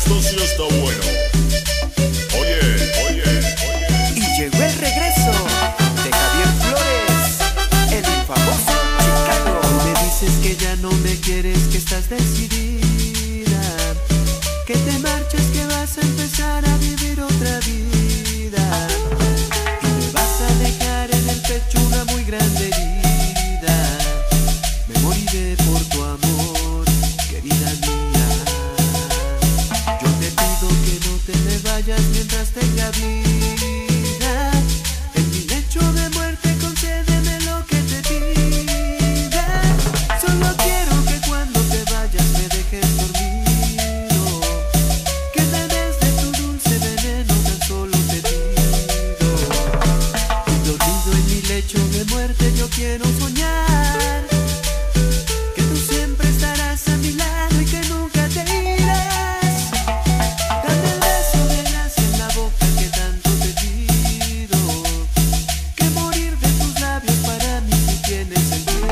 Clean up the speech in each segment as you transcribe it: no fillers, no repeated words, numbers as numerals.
Esto sí está bueno. Oye, oye, oye. Y llegó el regreso de Javier Flores, el famoso Chicago. Tú me dices que ya no me quieres, que estás decidida, que te marchas, que vas a empezar a vivir otra vida, y me vas a dejar en el pecho una muy grande herida. Me moriré por tu amor, querida mía. Yo te pido que no te me vayas mientras tenga vida. En mi lecho de muerte concédeme lo que te pida. Solo quiero que cuando te vayas me dejes dormido, que me des de tu dulce veneno, tan solo te pido. Y dormido en mi lecho de muerte yo quiero soñar que tú siempre estarás a mi lado y que nunca te irás. Dame el beso de gracia en la boca que tanto te pido, que morir de tus labios para mí sí tiene sentido.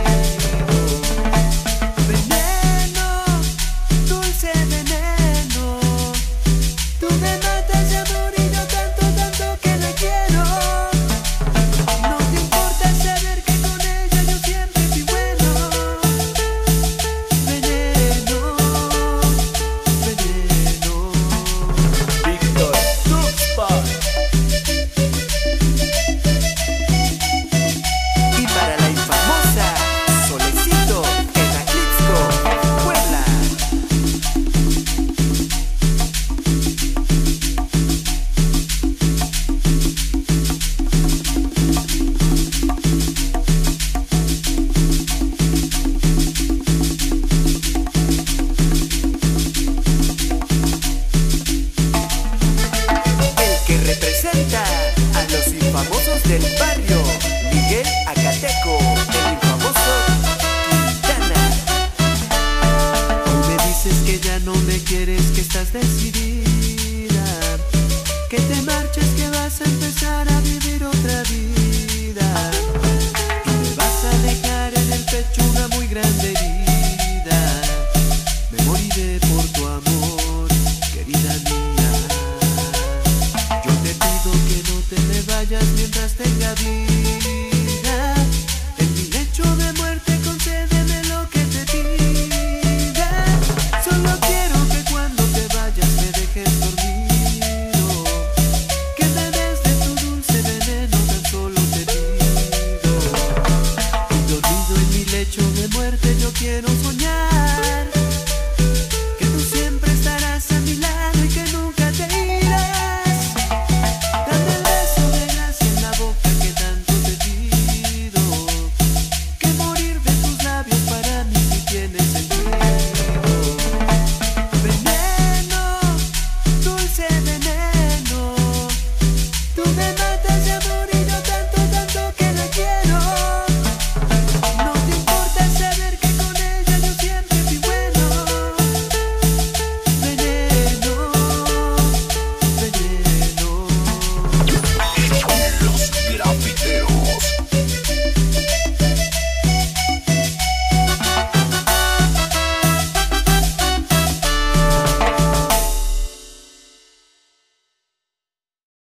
Veneno, dulce veneno, tú me matas de amor y yo tanto, tanto que la quiero. No te importa saber que con ella yo siempre fui bueno. Veneno, veneno. Víctor Tuxpan. Y para la infamosa Solecito en Atlixco, Puebla. El que representa a los infamosos del barrio, Miguel Acateco, el infamoso Quintana. Hoy me dices que ya no me quieres, que estás decidida, que te marchas, que vas a empezar a vivir otra vida.